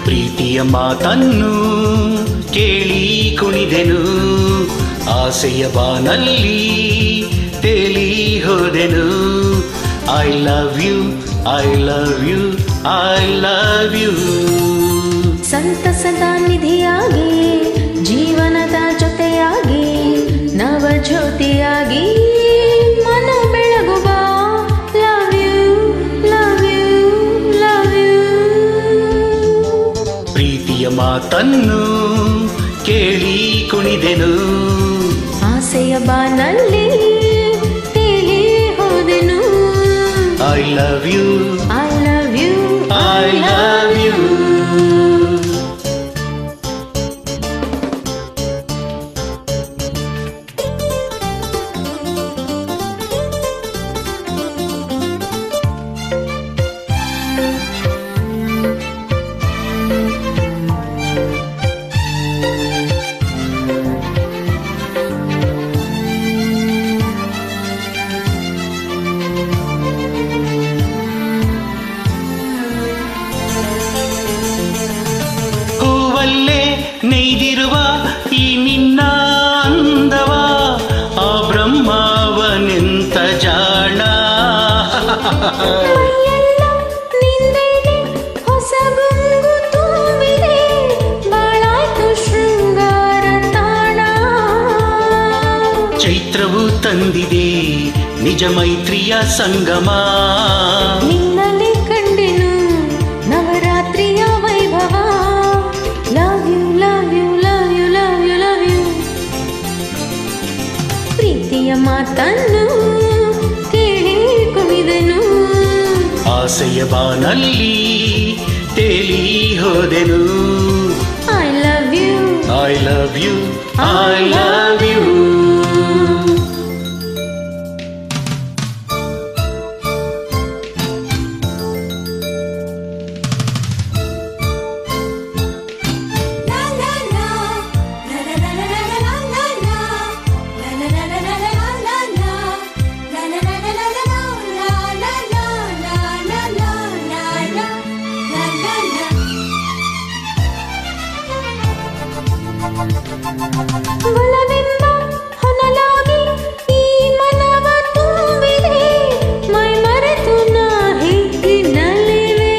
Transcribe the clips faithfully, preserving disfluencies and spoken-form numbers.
ಪ್ರೀತಿಯ ಮಾತನ್ನು ಕೇಳಿ ಕುಣಿದೆನು, ಆಸೆಯ ಬಾನಲ್ಲಿ ತೇಲಿ ಹೋದೆನು. I love you, I love you, I love you. ಸಂತಸದ ನಿಧಿಯಾಗಿ, ಜೀವನದ ಜೊತೆಯಾಗಿ, ನವ ಜ್ಯೋತಿಯಾಗಿ ಮನ ಬೆಳಗುವ. Love you, love you, love you. ಪ್ರೀತಿಯ ಮಾತನ್ನು ಕೇಳಿ ಕುಣಿದೆನು, ಆಸೆಯ ಬಾನಲ್ಲಿ ತೇಲಿ ಹೋದೆನು. I love you, I love you, I love you. ನೈದಿರುವ ಈ ನಿನ್ನ ಅಂದವ, ಆ ಬ್ರಹ್ಮವನೆಂತ ಜಾಣ. ಹೊಸ ಗುಂಗು ತುಂಬಿದೆ, ಬಾಳಾಯ್ತು ಶೃಂಗಾರ ತಾಣ. ಚೈತ್ರವು ತಂದಿದೆ ನಿಜ ಮೈತ್ರಿಯ ಸಂಗಮ, ನಿನ್ನಲ್ಲಿ ಕಂಡೆನು ನವರಾತ್ರಿಯ ವೈಭವ. Love you, love you, love you, love you, love you. ಪ್ರೀತಿಯ ಮಾತನ್ನು ಕೇಳಿ ಕುಣಿದೆನು, ಆಸೆಯ ಬಾನಲ್ಲಿ ತೇಲಿ ಹೋದೆನು. I love you, I love you, I love you. ಒಲವೆಂಬ ಹೊನಲಾಗಿ ಈ ಮನವ ತುಂಬಿದೆ, ಮೈ ಮರೆತು ನಾ ಹಿಗ್ಗಿನಲ್ಲಿವೆ.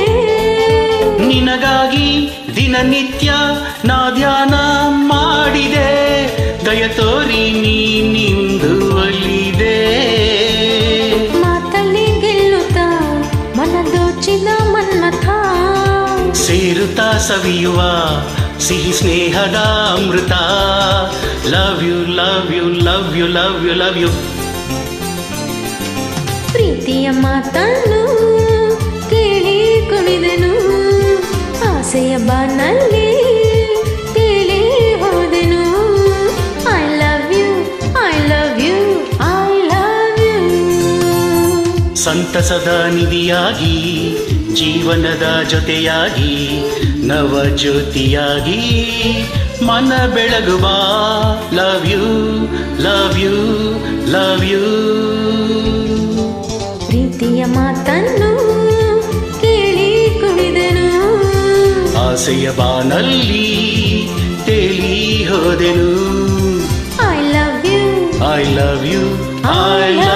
ನಿನಗಾಗಿ ದಿನನಿತ್ಯ ನಾ ಧ್ಯಾನ ಮಾಡಿದೆ, ದಯ ತೋರಿ ನೀನಿಂದು ಒಲಿದೆ. ಮಾತಲ್ಲಿ ಗೆಲ್ಲುತ್ತಾ ಮನ ದೋಚಿದ ಮನ್ಮಥ, ಸೇರುತ್ತಾ ಸವಿಯುವ ಸಿಹಿ ಸ್ನೇಹದ ಅಮೃತ. Love you, love you, love you, love you, love you. ಪ್ರೀತಿಯ ಮಾತನ್ನು ಕೇಳಿ ಕುಣಿದೆನು, ಆಸೆಯ ಬಾನಲ್ಲಿ ತೇಲಿ ಹೋದೆನು. I love you, I love you, I love you. ಸಂತಸದ ನಿಧಿಯಾಗಿ, ಜೀವನದ ಜೊತೆಯಾಗಿ, ನವ ಜ್ಯೋತಿಯಾಗಿ ಮನ ಬೆಳಗುವ. Love you, love you, love you. ಪ್ರೀತಿಯ ಮಾತನ್ನು ಕೇಳಿ ಕುಣಿದೆನು, ಆಸೆಯ ಬಾನಲ್ಲಿ ತೇಲಿ ಹೋದೆನು. I love you, I love you, I